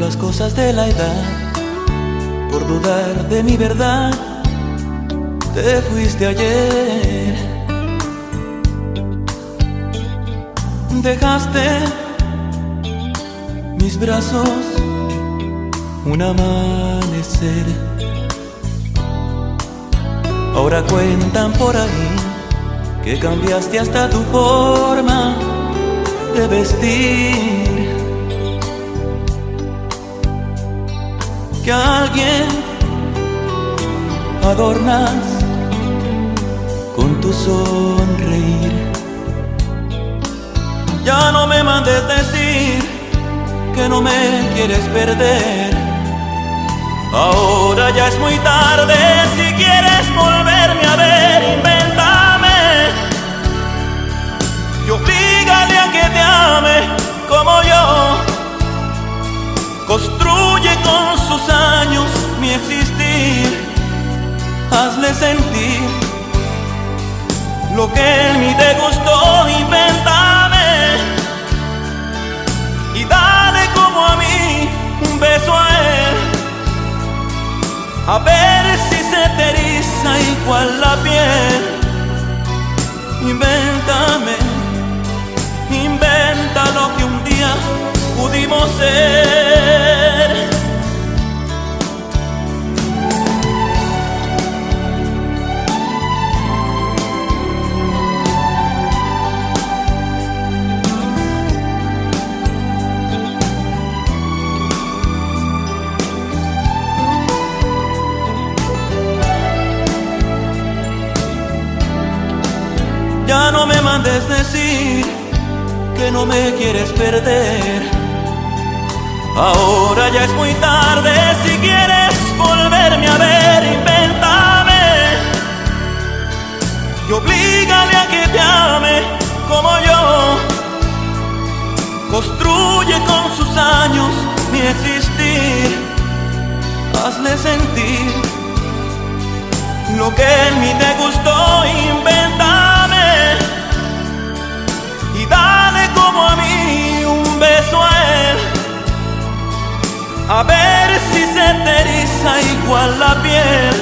las cosas de la edad, por dudar de mi verdad, te fuiste ayer. Dejaste mis brazos un amanecer. Ahora cuentan por ahí que cambiaste hasta tu forma de vestir, que a alguien adornas con tu sonreír. Ya no me mandes decir que no me quieres perder. Ahora ya es muy tarde, si quieres volverme a ver, invéntame y oblígale a que te ame como yo. Construye con sus años mi existir, hazle sentir lo que en mí te gustó, invéntame y dale como a mí un beso a él, a ver si se te eriza igual la piel. Invéntame, inventa lo que un día pudimos ser. Ya no me mandes decir que no me quieres perder. Ahora ya es muy tarde, si quieres volverme a ver, invéntame y oblígale a que te ame como yo. Construye con sus años mi existir, hazle sentir lo que en mí te gustó, invéntame y dale como a mí un beso a él, a ver si se te eriza igual la piel.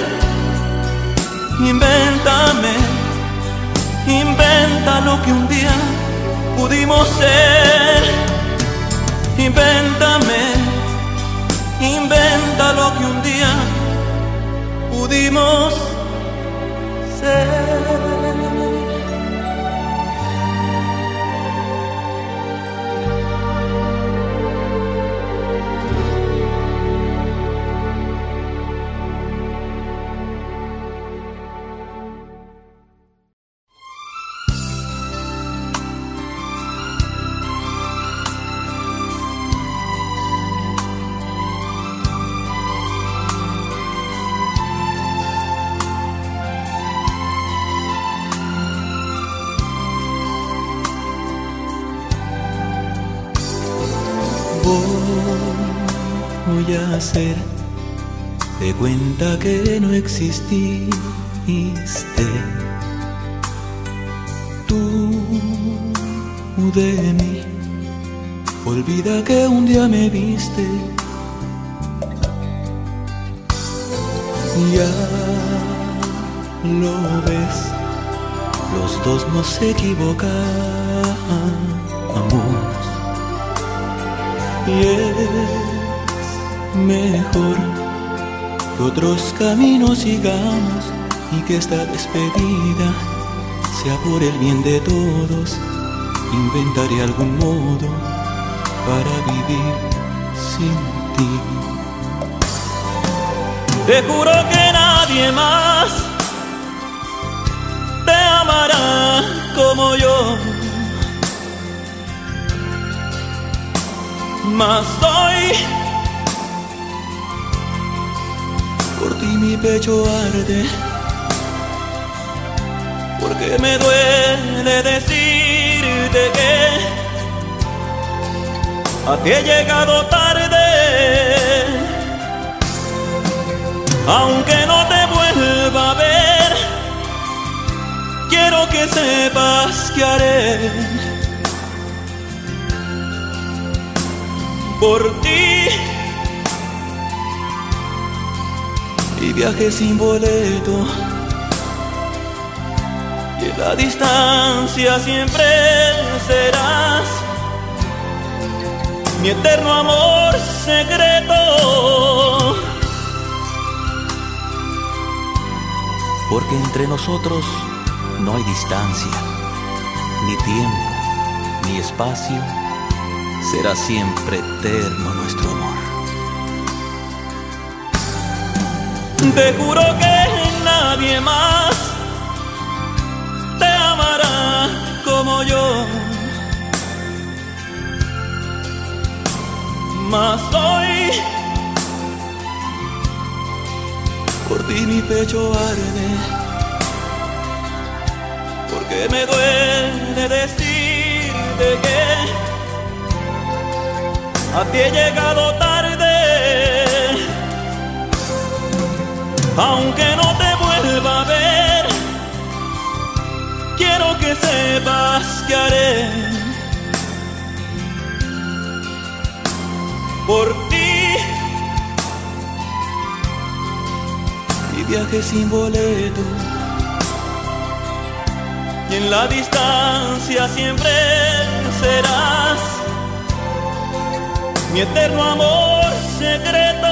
Invéntame, inventa lo que un día pudimos ser. Invéntame, inventa lo que un día pudimos ser. Voy a hacer de cuenta que no exististe. Tú de mí, olvida que un día me viste. Ya lo ves, los dos nos equivocamos y es mejor que otros caminos sigamos y que esta despedida sea por el bien de todos. Inventaré algún modo para vivir sin ti. Te juro que nadie más te amará como yo, mas hoy por ti mi pecho arde, porque me duele decirte que a ti he llegado tarde. Aunque no te vuelva a ver, quiero que sepas que haré por ti y viaje sin boleto, y en la distancia siempre serás mi eterno amor secreto. Porque entre nosotros no hay distancia, ni tiempo, ni espacio. Será siempre eterno nuestro amor. Te juro que nadie más te amará como yo. Mas hoy por ti mi pecho arde, porque me duele decirte que a ti he llegado tarde. Aunque no te vuelva a ver, quiero que sepas que haré por ti y viaje sin boleto, y en la distancia siempre serás mi eterno amor secreto.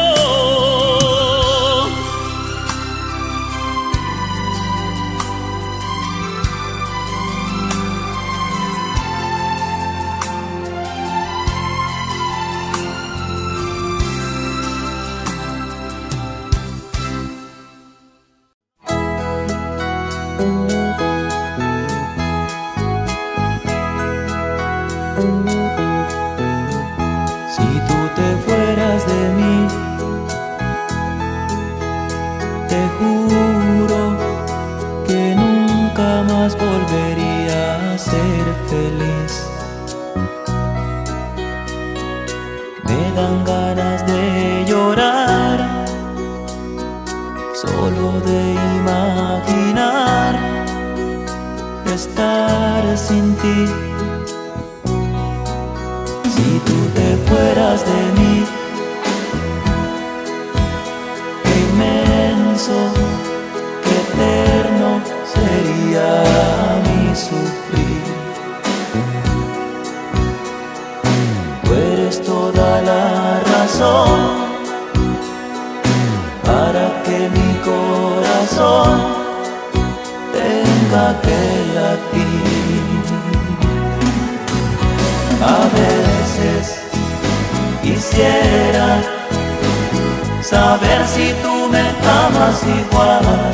Saber si tú me amas igual,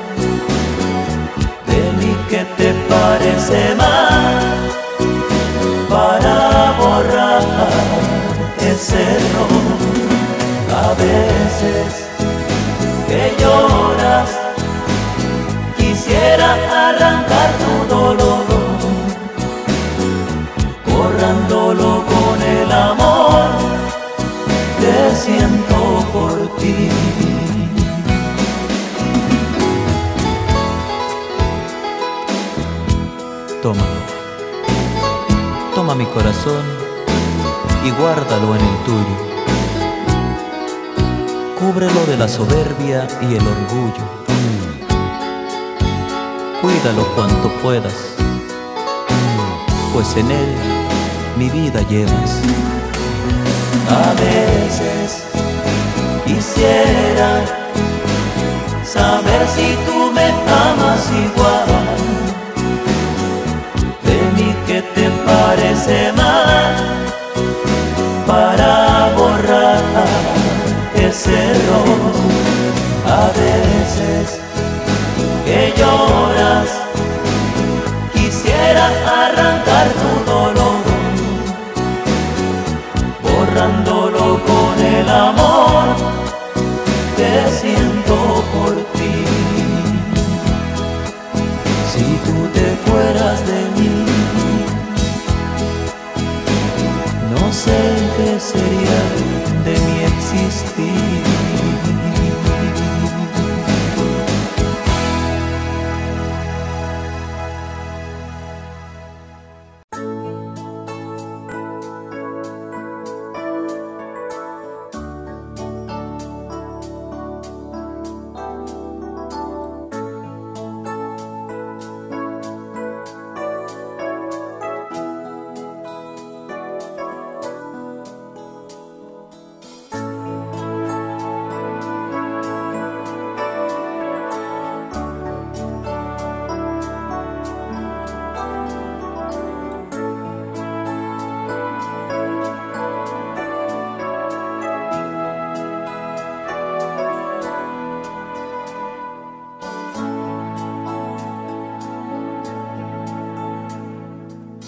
de mí que te parece mal, para borrar ese error. A veces que lloras, quisiera arrancar tu dolor, borrándolo con el amor que siento por ti. Toma mi corazón y guárdalo en el tuyo. Cúbrelo de la soberbia y el orgullo. Cuídalo cuanto puedas, pues en él mi vida llevas. A veces quisiera saber si tú me amas igual, de mí que te parece mal, para borrar ese error. A veces que lloras, quisiera arrancar tu dolor, borrándolo con el amor que siento por ti. Si tú te fueras de mí, no sé qué sería de mi existir.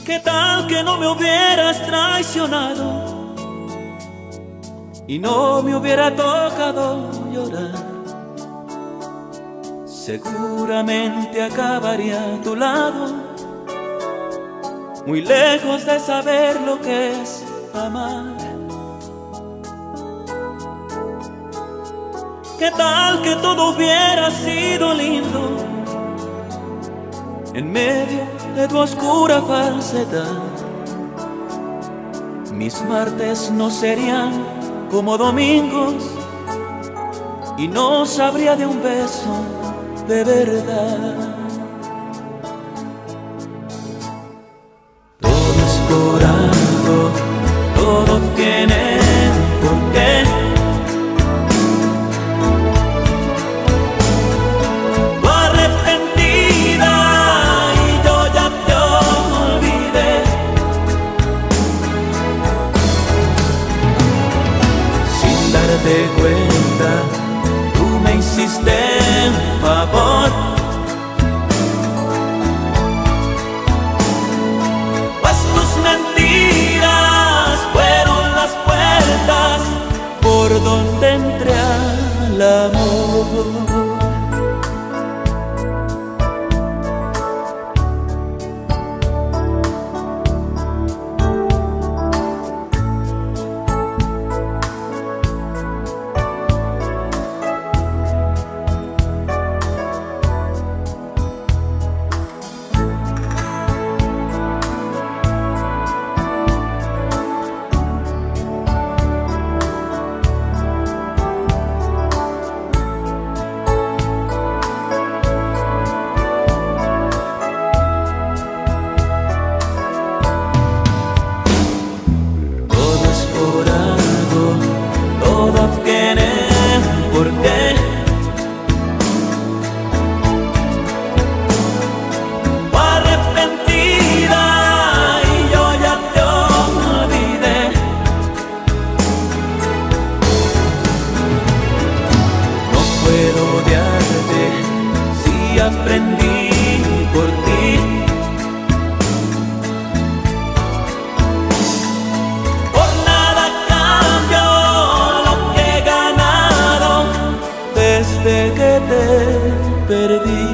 ¿Qué tal que no me hubieras traicionado y no me hubiera tocado llorar? Seguramente acabaría a tu lado, muy lejos de saber lo que es amar. ¿Qué tal que todo hubiera sido lindo en medio de tu oscura falsedad? Mis martes no serían como domingos y no sabría de un beso de verdad. Todo es por algo, todo tiene un porqué. Tú arrepentida y yo ya te olvidé. Sin darte cuenta, tú me hiciste un favor, pues tus mentiras fueron las puertas por donde entré al amor. Aprendí por ti, por nada cambio lo que he ganado desde que te perdí.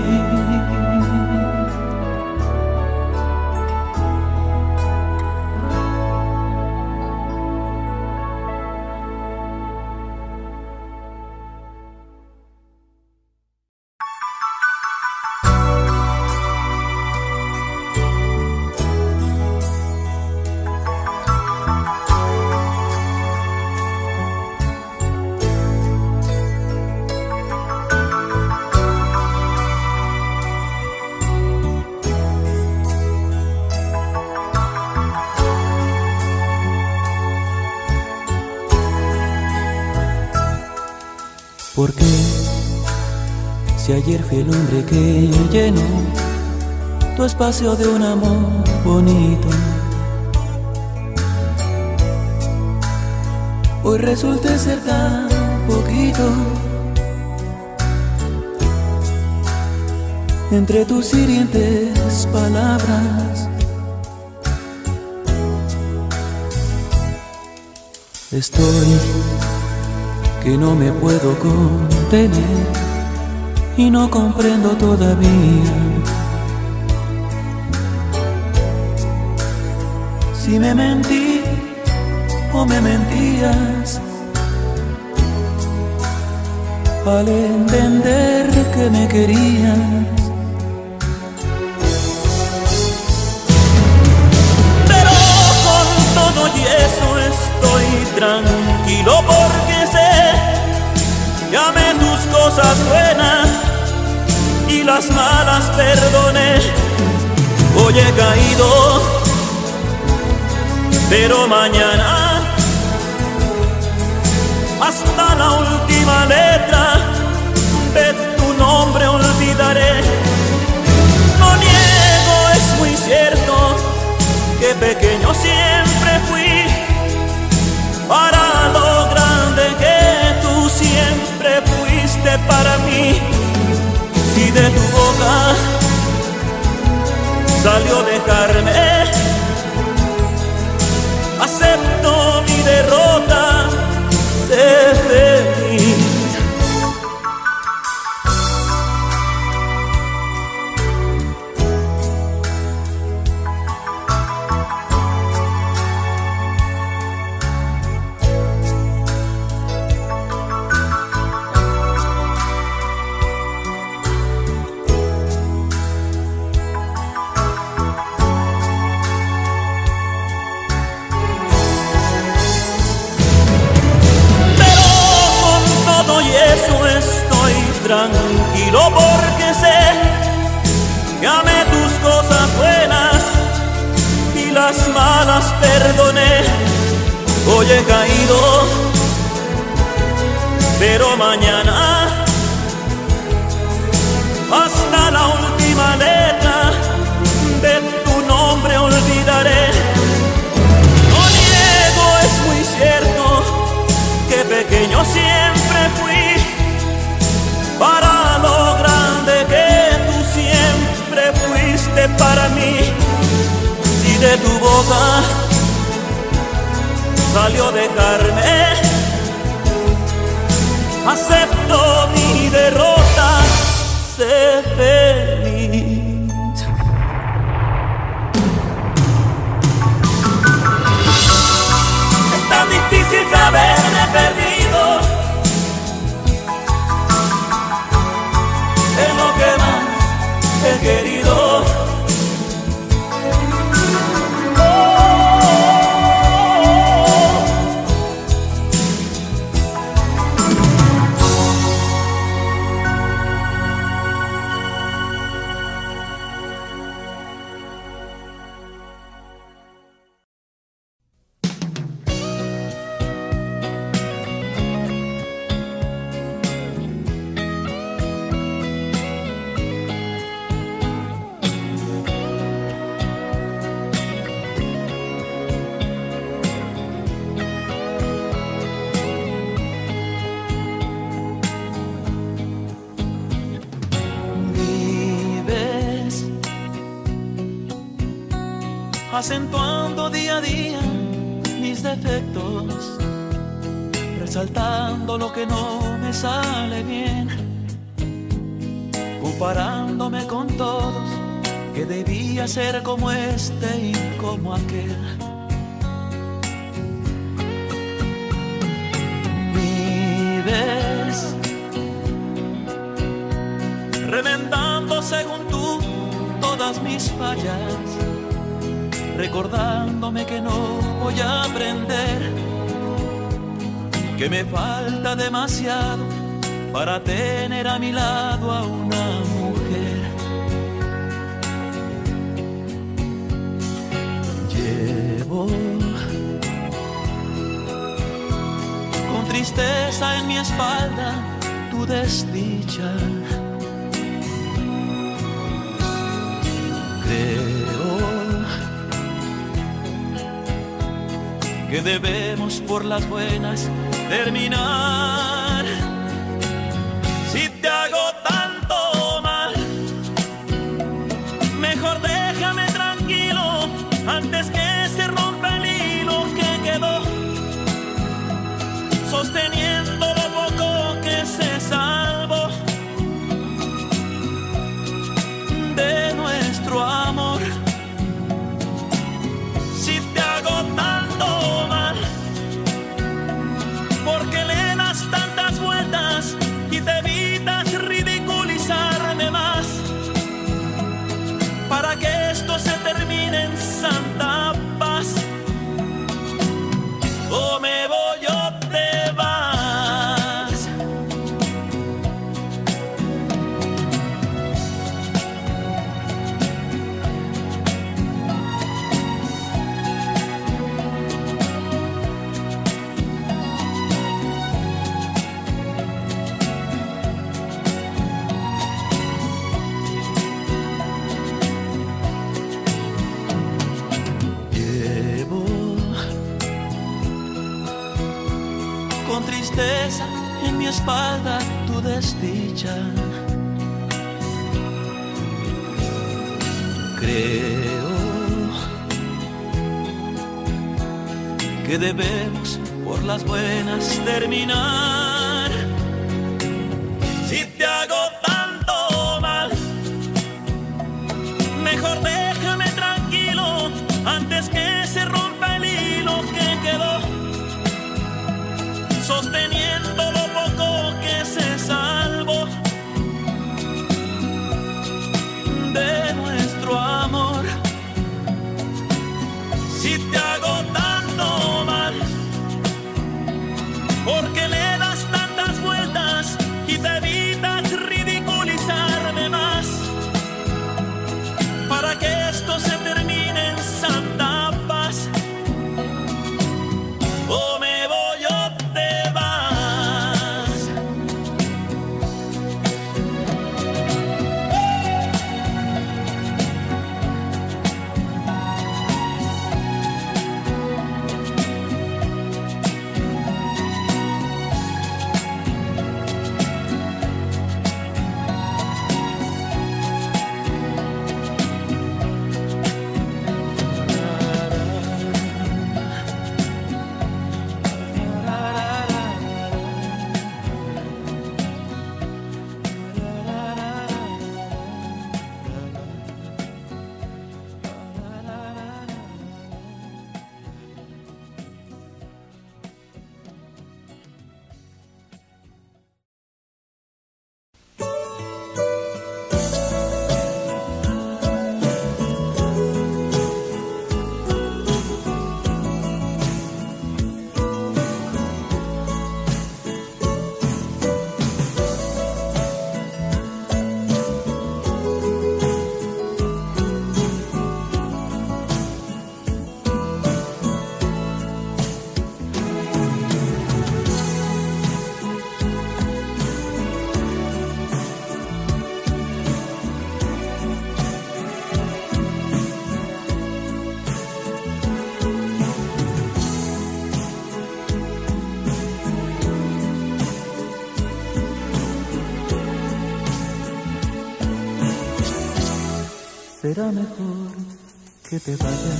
¿Por qué? Si ayer fui el hombre que llenó tu espacio de un amor bonito, hoy resulté ser tan poquito. Entre tus hirientes palabras estoy que no me puedo contener y no comprendo todavía si me mentí o me mentías al entender que me querías. Pero con todo y eso estoy tranquilo porque sé que amé tus cosas buenas y las malas perdoné. Hoy he caído, pero mañana hasta la última letra de tu nombre olvidaré. No niego, es muy cierto que pequeño siempre fui para lo grande que tú siempre fuiste para mí. Si de tu boca salió dejarme, tranquilo porque sé que amé tus cosas buenas y las malas perdoné. Hoy he caído, pero mañana hasta la última letra de tu nombre olvidaré. No niego, es muy cierto que pequeño siempre fui para lo grande que tú siempre fuiste para mí. Si de tu boca salió de carne, acepto mi derrota, sé feliz. Es tan difícil saberme perdido en lo que más he querido. Acentuando día a día mis defectos, resaltando lo que no me sale bien, comparándome con todos, que debía ser como este y como aquel. Vives remendando según tú todas mis fallas, recordándome que no voy a aprender, que me falta demasiado para tener a mi lado a una mujer. Llevo con tristeza en mi espalda tu desdicha. Que debemos por las buenas terminar. Si te hago tanto mal, mejor déjame tranquilo antes que se rompa el hilo que quedó sosteniendo lo poco que se salvó de nuestro amor. Si te hago tanto mal, porque le das tantas vueltas y te evitas ridiculizarme más, para que esto se termine en santa paz. O me voy o te vas. Con tristeza en mi espalda tu desdicha. Creo que debemos por las buenas terminar. Si te hago tanto mal, mejor déjame tranquilo antes que se rompa el hilo que quedó sosteniendo lo poco que se salvó de nuestro amor. Si te hago tanto mal, porque le das tantas vueltas y te evitas será mejor que te vayas.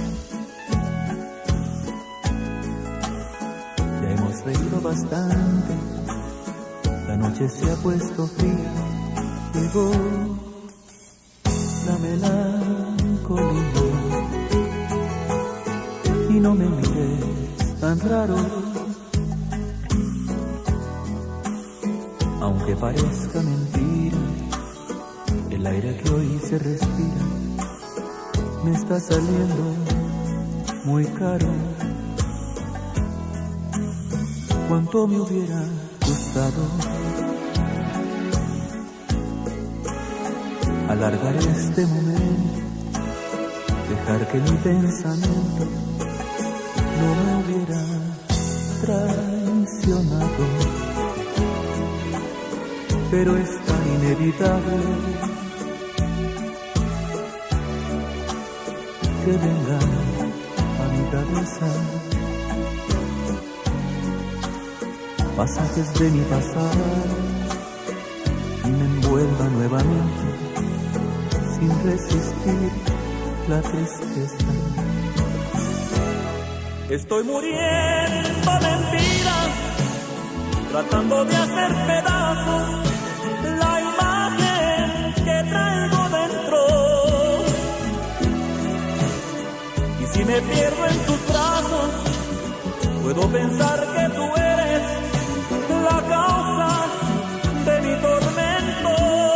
Ya hemos reído bastante, la noche se ha puesto fría, llegó la melancolía. Y no me mires tan raro, aunque parezca mentira, el aire que hoy se respira me está saliendo muy caro. Cuánto me hubiera gustado alargar este momento, dejar que mi pensamiento no me hubiera traicionado, pero es tan inevitable que venga a mi cabeza pasajes de mi pasado y me envuelva nuevamente sin resistir la tristeza. Estoy muriendo de mentiras, tratando de hacer pedazos la imagen que traigo dentro. Y si me pierdo en tus brazos, puedo pensar que tú eres la causa de mi tormento.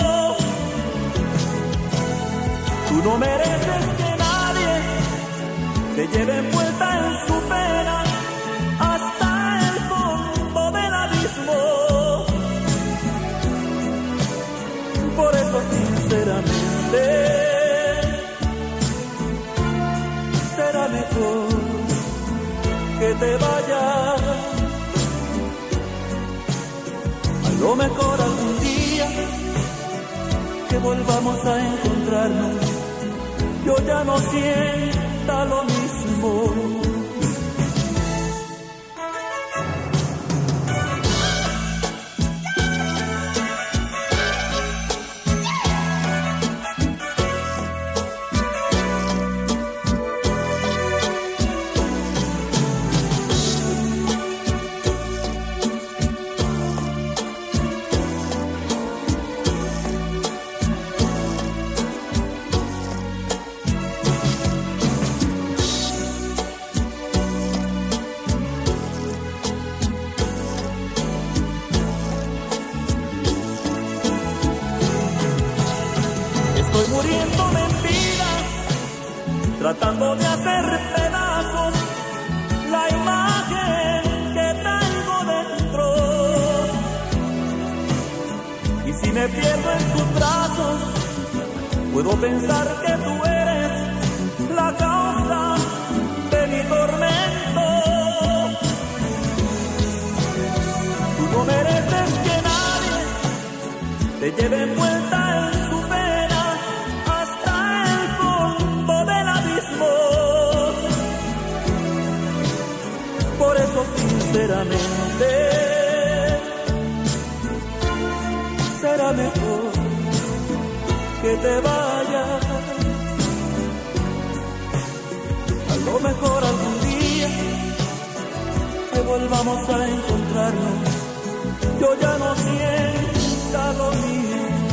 Tú no mereces que nadie te lleve envuelta en su pena hasta el fondo del abismo. Por eso sinceramente será mejor que te vayas. A lo mejor algún día que volvamos a encontrarnos, yo ya no sienta lo mismo. Estoy muriéndome en vida, tratando de hacer pedazos la imagen que traigo dentro. Y si me pierdo en tus brazos, puedo pensar que tú eres la causa de mi tormento. Tú no mereces que nadie te lleve envuelta en su pena hasta el fondo del abismo. Por eso sinceramente será mejor que te vayas. A lo mejor algún día que volvamos a encontrarnos, yo ya no sienta lo mismo.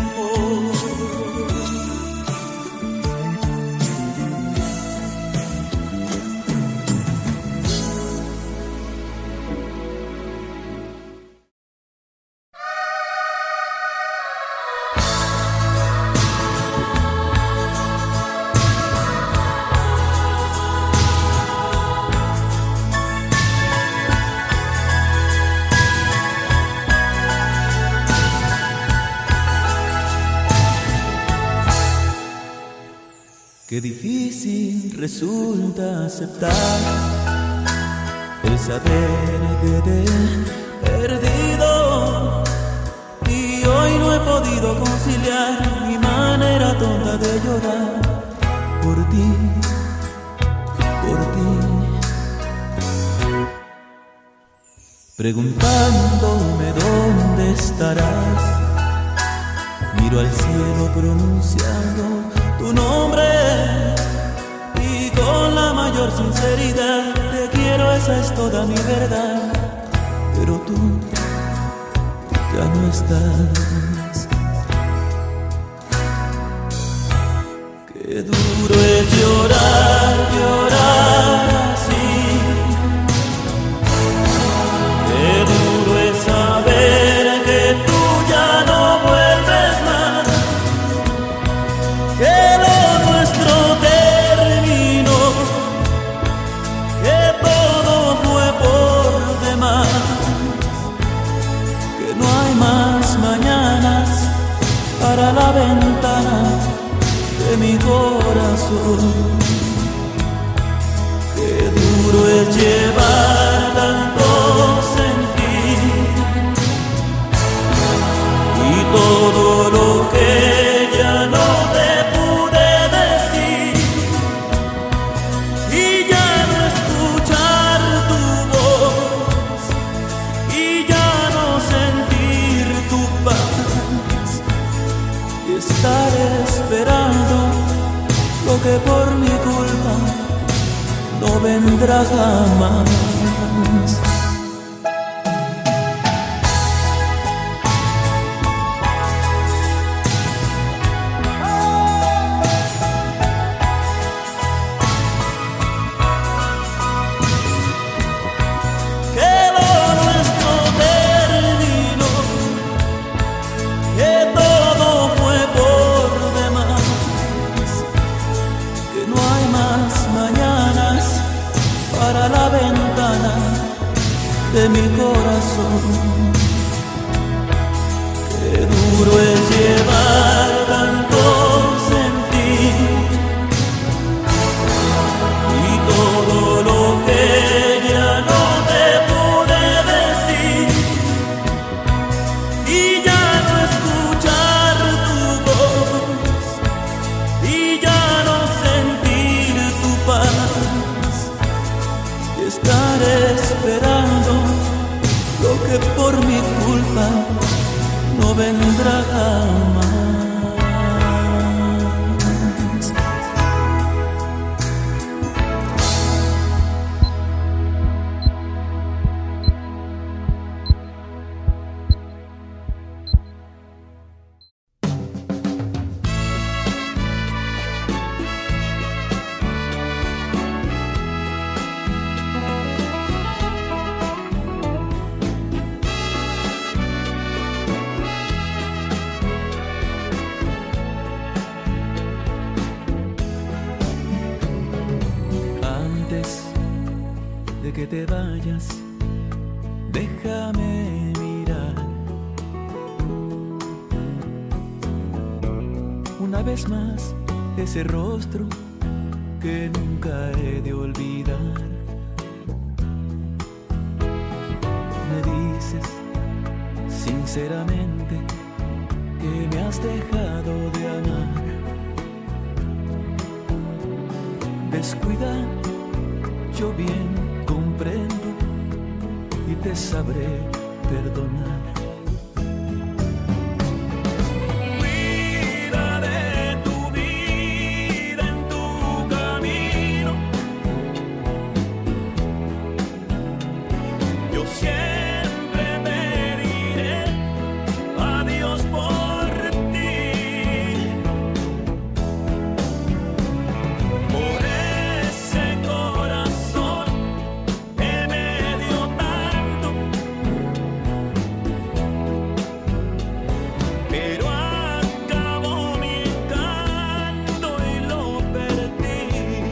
Qué difícil resulta aceptar el saber que te he perdido, y hoy no he podido conciliar mi manera tonta de llorar por ti, por ti. Preguntándome dónde estarás, miro al cielo pronunciando tu nombre y con la mayor sinceridad te quiero, esa es toda mi verdad. Pero tú ya no estás. Qué duro es llorar, llorar así. Qué duro es saber que tú ya no vuelves más, que lo nuestro terminó, que todo fue por demás, que no hay más mañanas para la ventana de mi corazón. Qué duro es llevar tanto sentir y todo lo que ya no te pude decir, y ya no escuchar tu voz y ya no sentir tu paz, y estar esperando lo que por mi culpa no vendrá jamás. Que lo nuestro terminó, que todo fue por demás, que no hay más mañanas para la ventana de mi corazón. Qué duro es llevar tanto sentir y todo lo que ya no te pude decir, y ya no escuchar tu voz y ya no sentir tu paz, y estar esperando lo que por mi culpa no vendrá jamás. De que te vayas, déjame mirar una vez más ese rostro que nunca he de olvidar. Me dices sinceramente que me has dejado de amar. Descuida, yo bien comprendo y te sabré perdonar. Cuida de tu vida en tu camino. Yo siempre pediré a Dios por ti. Por ese corazón que me dio tanto, pero acabó mi encanto y lo perdí.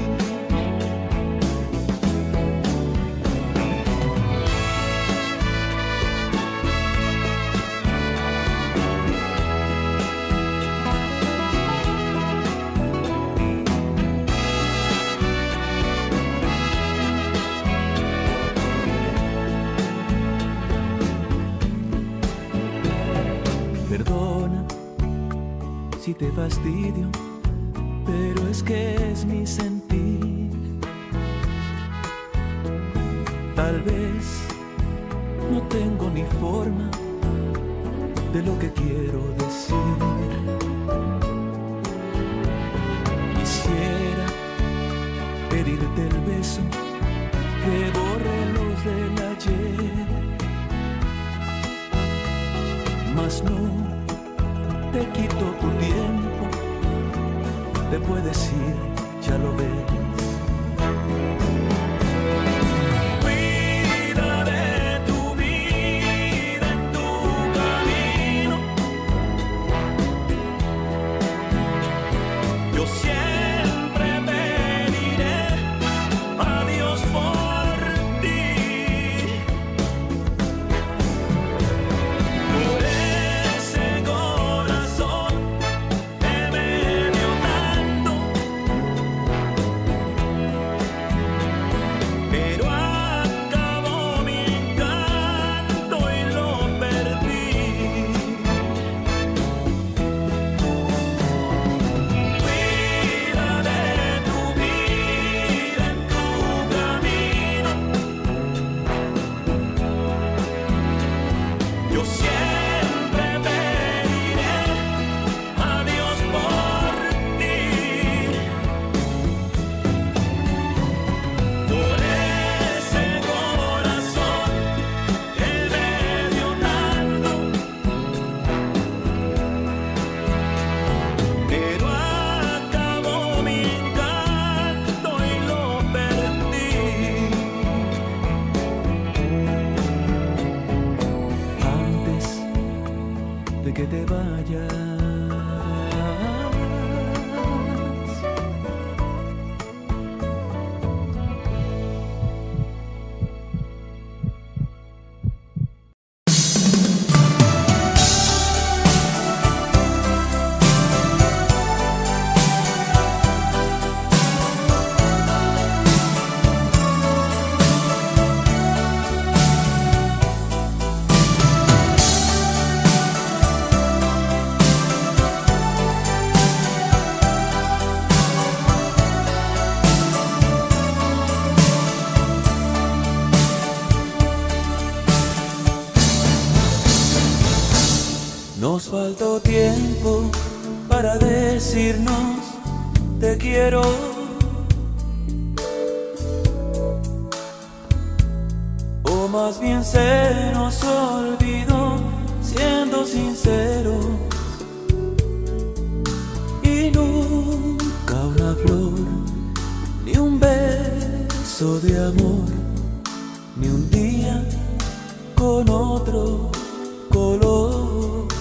Perdona si te fastidio, pero es que es mi sentir. Tal vez no tengo ni forma de lo que quiero decir. pedirte el beso que borre los del ayer, mas no te quito tu tiempo, te puedes ir, ya lo ves. Que te vayas. Nos faltó tiempo para decirnos te quiero. O más bien se nos olvidó, siendo sinceros. Y nunca una flor, ni un beso de amor, ni un día con otro color.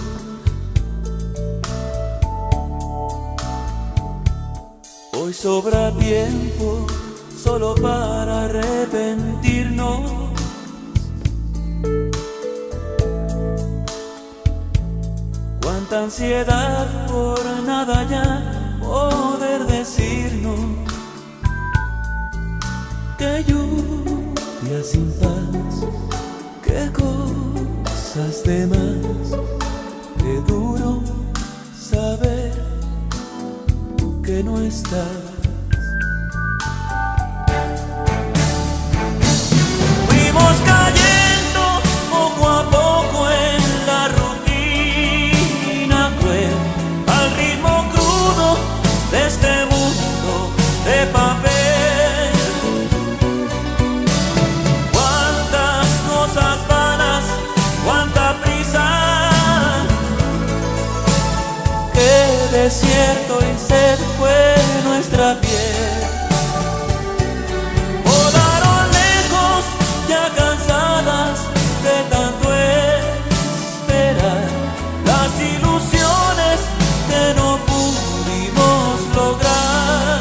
Hoy sobra tiempo solo para arrepentirnos. Cuánta ansiedad por nada ya poder decirnos. Qué lluvia sin paz, qué cosas de más. Qué duro saber que no estás. Fuimos cayendo poco a poco en la rutina cruel, al ritmo crudo de este mundo de papel. Cuántas cosas vanas, cuánta prisa, qué desierto y sed fue nuestra piel. Volaron lejos, ya cansadas de tanto esperar, las ilusiones que no pudimos lograr.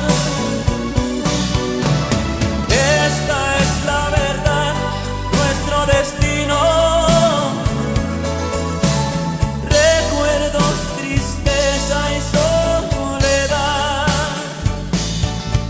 Esta es la verdad, nuestro destino. Recuerdos, tristeza y soledad.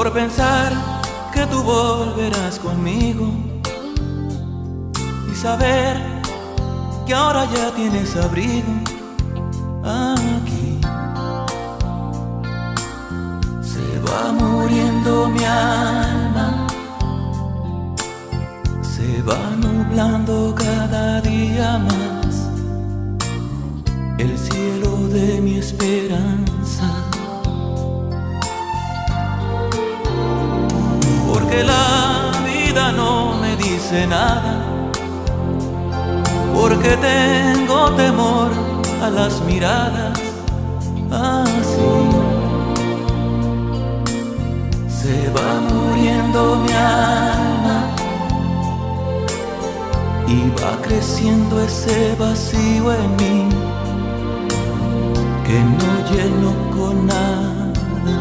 por pensar que tú volverás conmigo y saber que ahora ya tienes abrigo aquí. Se va muriendo mi alma, se va nublando cada día más el cielo de mi esperanza, porque la vida no me dice nada, porque tengo temor a las miradas así. Se va muriendo mi alma y va creciendo ese vacío en mí que no lleno con nada.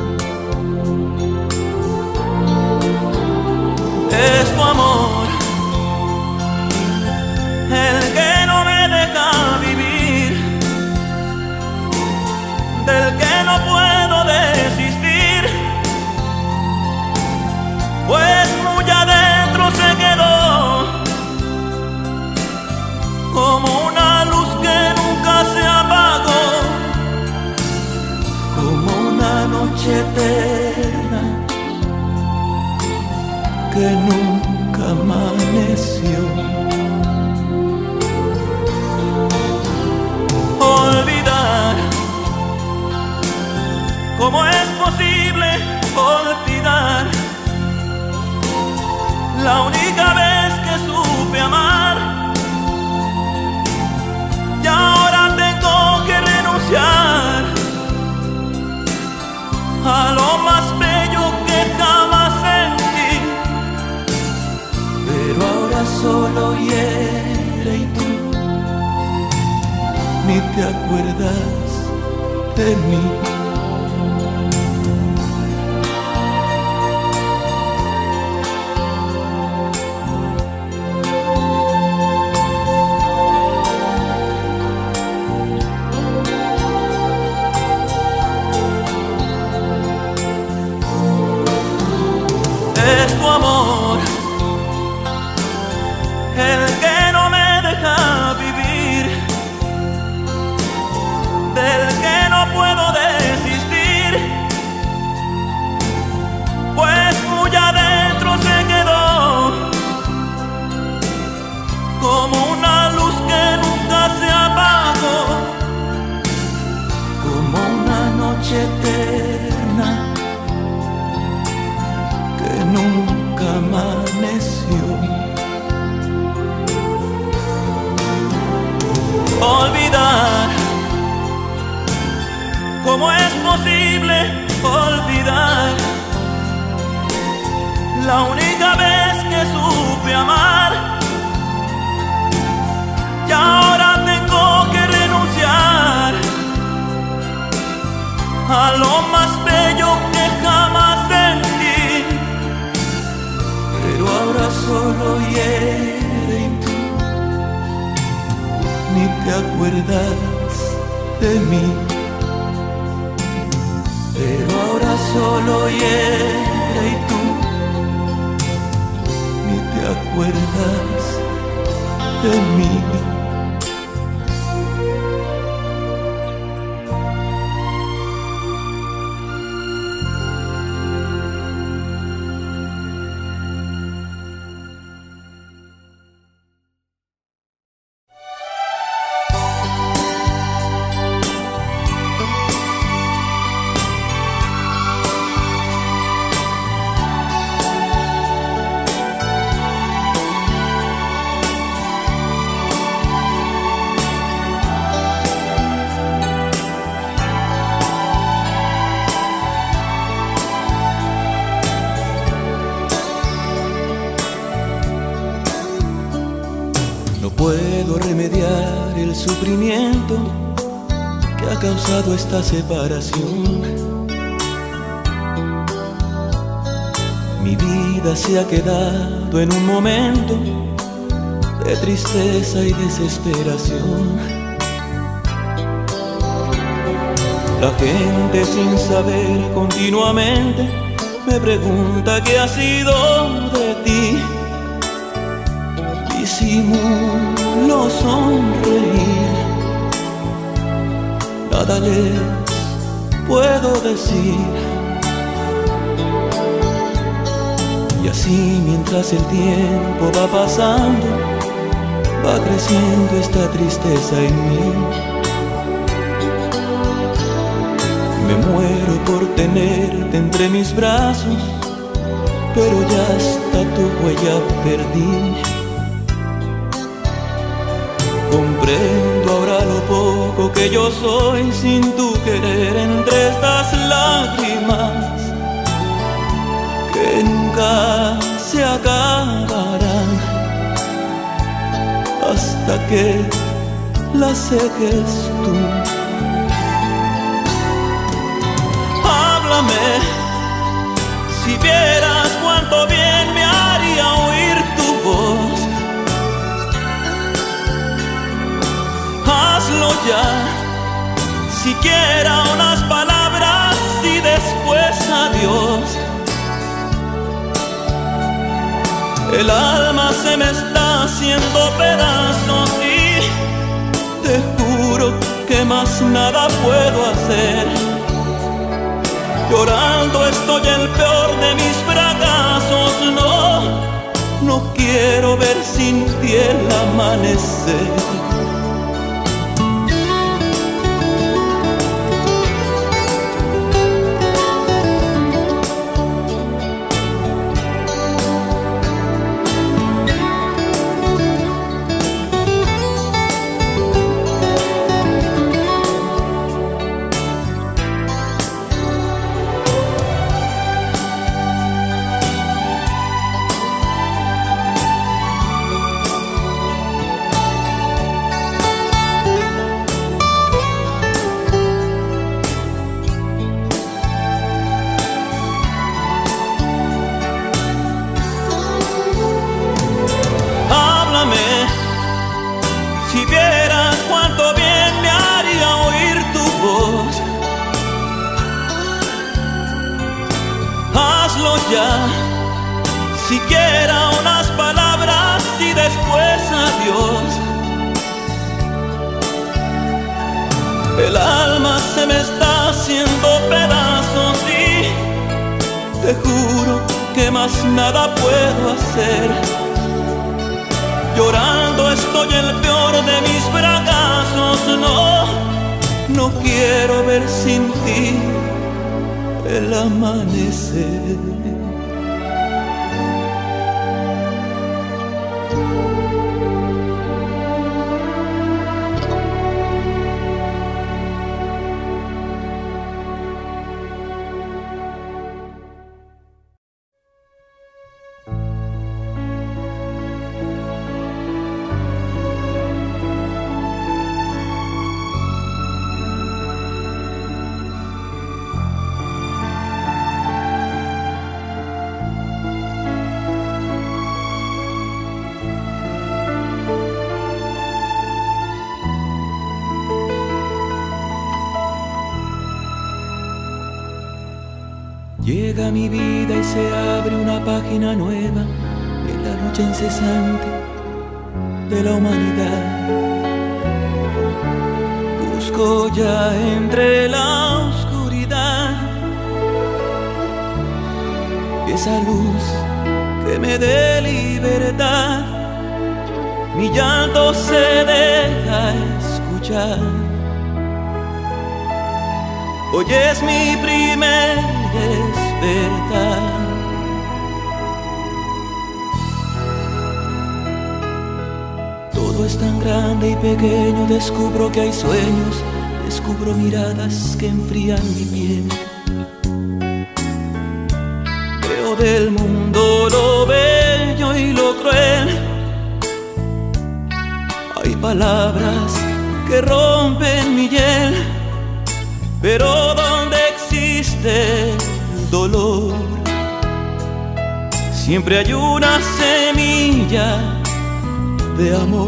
Es tu amor el que no me deja vivir, del que no puedo desistir, pues muy adentro se quedó como una luz que nunca se apagó, como una noche eterna que nunca amaneció. Olvidar, ¿cómo es posible olvidar la única vez que supe amar? Y ahora tengo que renunciar a lo más bello que jamás sentí, pero ahora solo hiere y tú ni te acuerdas de mí. Es tu amor el que no me deja vivir, del que no puedo desistir, pues muy adentro se quedó como una luz que nunca se apagó, como una noche eterna que nunca amaneció. Olvidar, ¿cómo es posible olvidar la única vez que supe amar? Y ahora tengo que renunciar a lo más bello que jamás sentí, pero ahora solo hiere y tú ni te acuerdas de mí. Pero ahora solo hiere y tú ni te acuerdas de mí. Puedo remediar el sufrimiento que ha causado esta separación. Mi vida se ha quedado en un momento de tristeza y desesperación. La gente sin saber continuamente me pregunta qué ha sido de ti. Disimulo sonreír, nada les puedo decir. Y así mientras el tiempo va pasando, va creciendo esta tristeza en mí. Me muero por tenerte entre mis brazos, pero ya hasta tu huella perdí. Comprendo ahora lo poco que yo soy sin tu querer entre estas lágrimas que nunca se acabarán hasta que las seques tú. Háblame, si vieras cuánto bien me haría oír tu voz. Hazlo ya, siquiera unas palabras y después adiós. El alma se me está haciendo pedazos y te juro que más nada puedo hacer. Llorando estoy el peor de mis fracasos. No quiero ver sin ti el amanecer. Si vieras cuánto bien me haría oír tu voz. Hazlo ya, siquiera unas palabras y después adiós. El alma se me está haciendo pedazos y te juro que más nada puedo hacer. Llorando estoy el peor de mis fracasos. No quiero ver sin ti el amanecer. Llega mi vida y se abre una página nueva en la lucha incesante de la humanidad. Busco ya entre la oscuridad esa luz que me dé libertad. Mi llanto se deja escuchar. Hoy es mi primer despertar. Todo es tan grande y pequeño, descubro que hay sueños, descubro miradas que enfrían mi piel. Veo del mundo lo bello y lo cruel. Hay palabras que rompen mi hiel, pero donde existe el dolor, siempre hay una semilla de amor.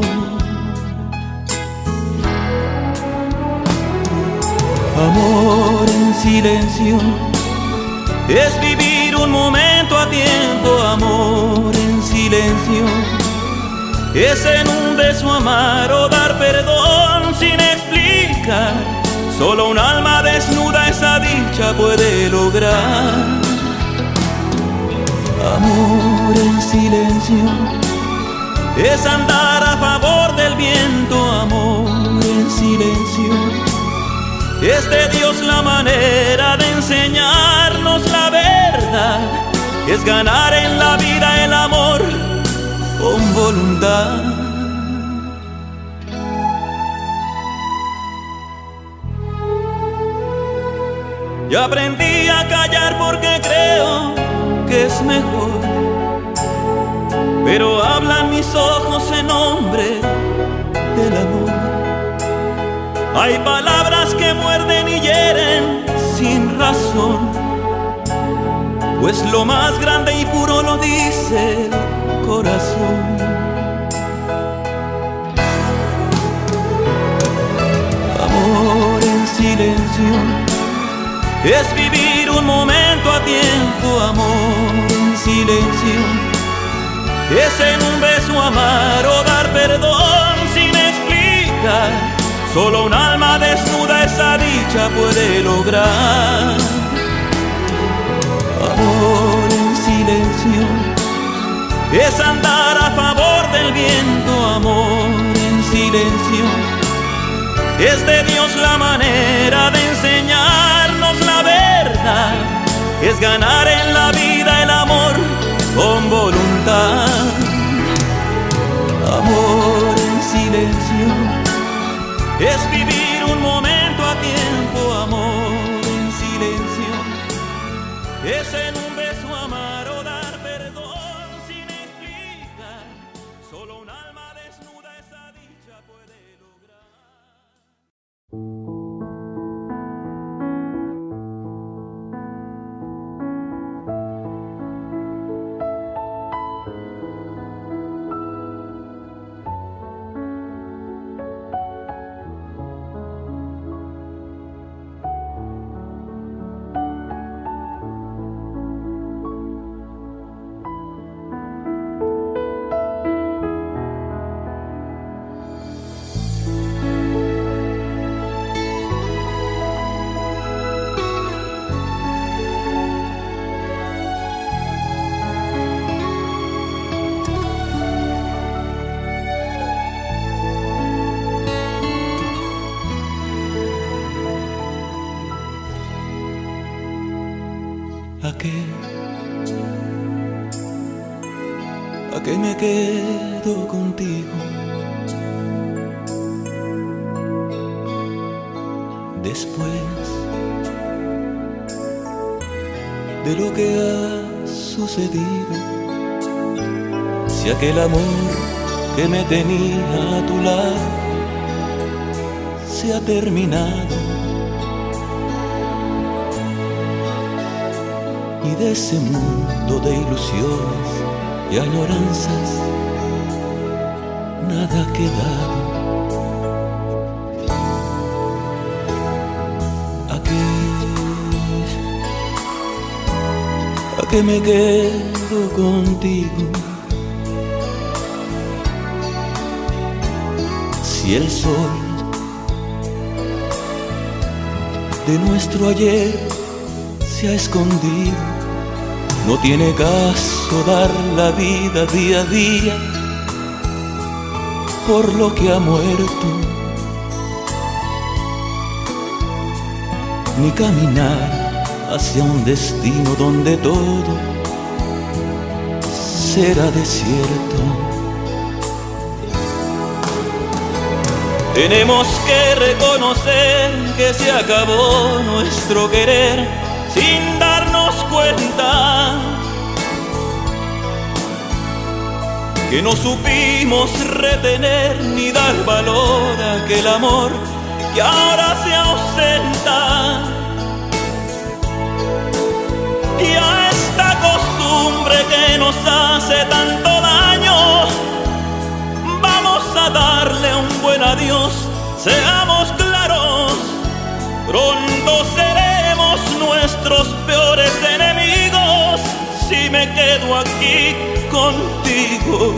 Amor en silencio es vivir vivir un momento a tiempo, amor en silencio. Es en un beso amar o dar perdón sin explicar. Solo un alma desnuda esa dicha puede lograr. Amor en silencio es andar a favor del viento, amor en silencio. Es de Dios la manera de enseñarnos la verdad. Es ganar en la vida el amor con voluntad. Yo aprendí a callar porque creo que es mejor, pero hablan mis ojos en nombre del amor. Hay palabras que muerden y hieren sin razón, pues lo más grande y puro lo dice el corazón. Amor en silencio es vivir un momento a tiempo, amor en silencio. Es en un beso amar o dar perdón sin explicar. Solo un alma desnuda esa dicha puede lograr. Amor en silencio es andar a favor del viento, amor en silencio. Es de Dios la manera de enseñarnos la verdad. Es ganar en la vida el amor con voluntad. Amor en silencio es vivir un momento a tiempo, amor en silencio. Es en un beso amar o dar perdón sin explicar. Solo un alma desnuda esa dicha puede lograr. ¿A qué me quedo contigo? Después de lo que ha sucedido, si aquel amor que me tenía a tu lado se ha terminado, y de ese mundo de ilusiones y añoranzas nada ha quedado. ¿A qué me quedo contigo? Si el sol de nuestro ayer se ha escondido, no tiene caso dar la vida día a día por lo que ha muerto, ni caminar hacia un destino donde todo será desierto. Tenemos que reconocer que se acabó nuestro querer sin darnos cuenta, que no supimos retener ni dar valor a aquel amor que ahora se ausenta. Y a esta costumbre que nos hace tanto daño, vamos a darle un buen adiós. Seamos claros, pronto seremos nuestros peores enemigos. contigo.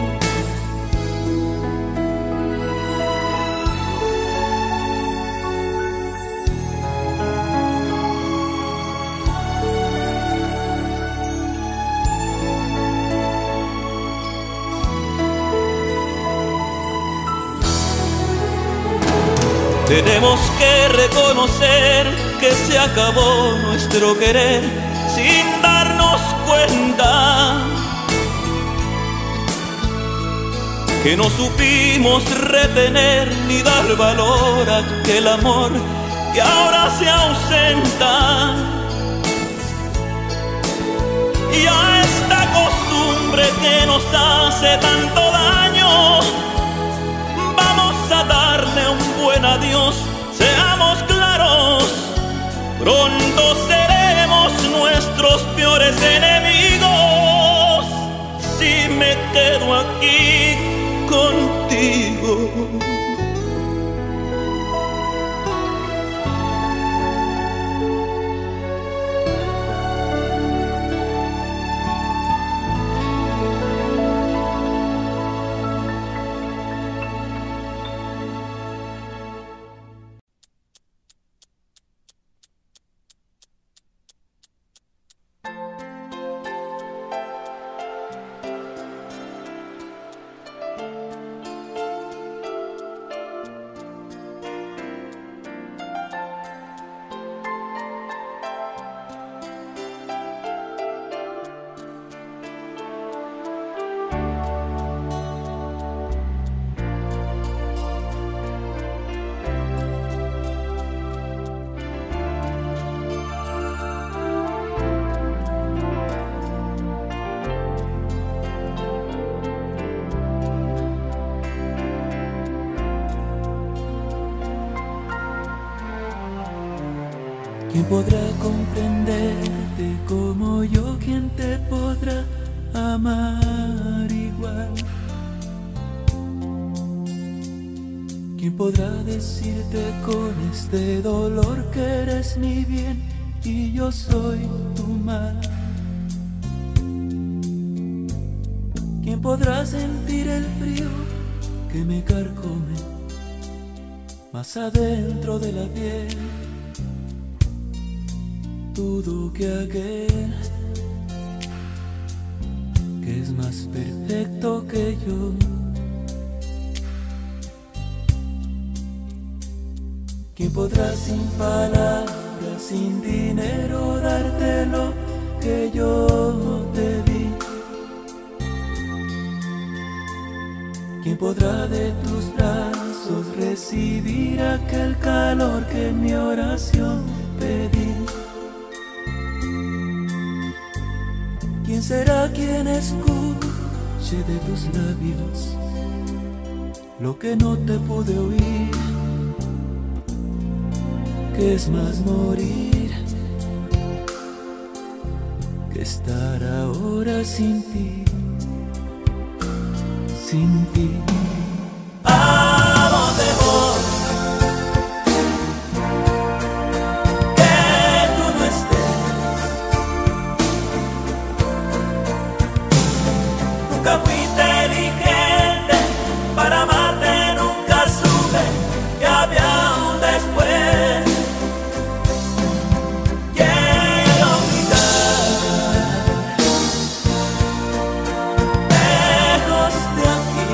Tenemos que reconocer que se acabó nuestro querer sin darnos cuenta, que no supimos retener ni dar valor a aquel amor que ahora se ausenta. Y a esta costumbre que nos hace tanto daño, vamos a darle un buen adiós. Seamos claros, pronto seremos nuestros peores enemigos si me quedo aquí contigo. ¿Quién podrá comprenderte como yo? ¿Quién te podrá amar igual? ¿Quién podrá decirte con este dolor que eres mi bien y yo soy tu mal? ¿Quién podrá sentir el frío que me carcome más adentro de la piel? Dudo que aquel que es más perfecto que yo, ¿quién podrá sin palabras, sin dinero darte lo que yo te di? ¿Quién podrá de tus brazos recibir aquel calor que en mi oración pedí? ¿Quién será quien escuche de tus labios lo que no te pude oír? ¿Qué es más morir que estar ahora sin ti? Sin ti. ¿A dónde voy? Que tú no estés. Nunca fui inteligente para amarte, nunca supe que había un después. Quiero gritar lejos de aquí,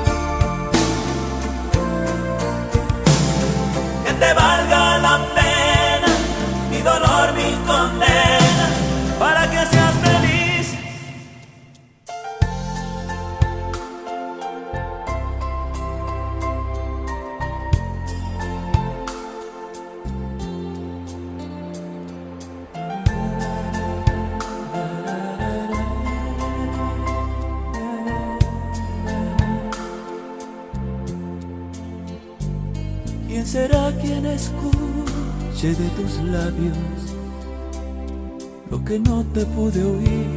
que te valga la pena mi dolor, mi condena, para que seas feliz. ¿Quién será quien escuche de tus labios lo que no te pude oír?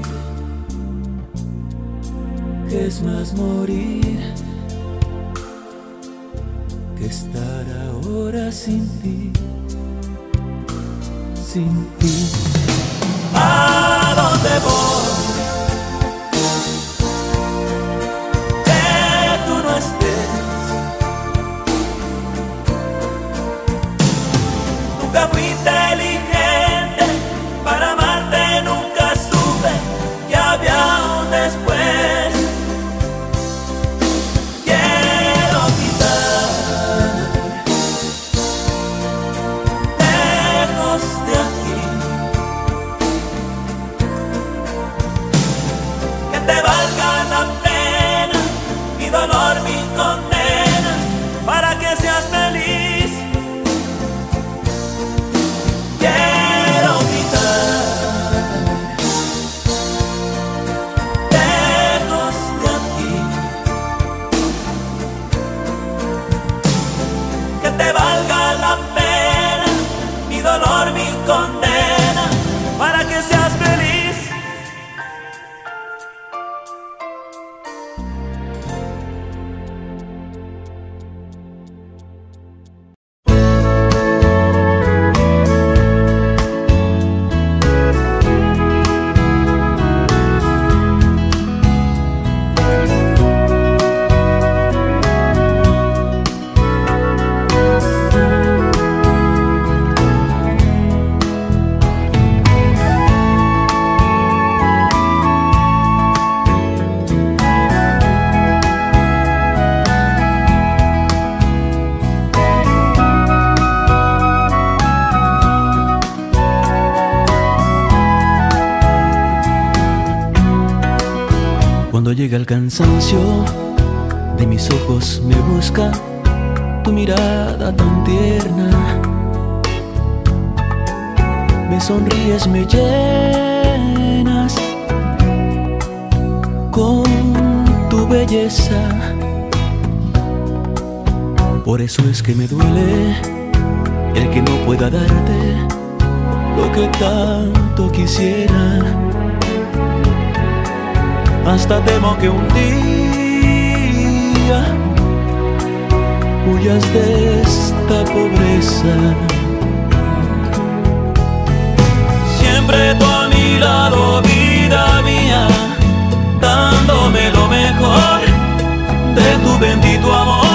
¿Qué es más morir que estar ahora sin ti? Sin ti. ¿A dónde voy? te valga la pena, mi dolor, mi condena, para que seas feliz. Cuando llega el cansancio, de mis ojos me busca tu mirada tan tierna. Me sonríes, me llenas con tu belleza. Por eso es que me duele el que no pueda darte lo que tanto quisiera. Hasta temo que un día huyas de esta pobreza. Siempre tú a mi lado, vida mía, dándome lo mejor de tu bendito amor.